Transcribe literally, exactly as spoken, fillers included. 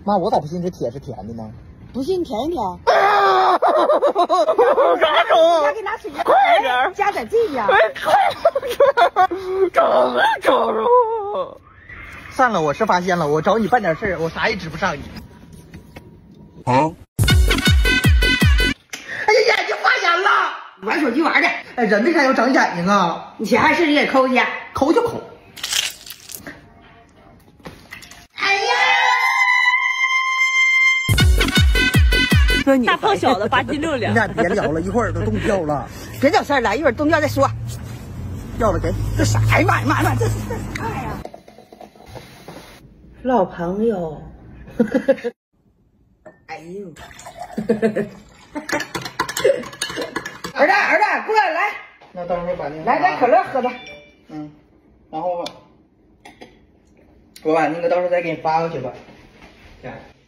妈，我咋不信这铁是甜的呢？ 不信舔一舔。 啊！干中！ 我给拿水， 快点， 加点这边。 快点，找没找着？算了，我是发现了，我找你办点事儿，我啥也指不上你。啊！哎呀，眼睛发炎了！ 玩手机玩的。 哎，人为啥要长眼睛啊？ 你钱还是你给抠去， 抠就抠。 哎呀！ 说你大胖小子八斤六两， 你俩别聊了，一会儿都冻掉了。 别找事儿了，一会儿冻掉再说。 要了给。 这啥呀？妈呀妈呀，这是这啥呀？老朋友。哎呦！儿子儿子，过来来。 那到时候把那个来点可乐喝吧。 嗯，然后我把那个到时候再给你发过去吧。这样。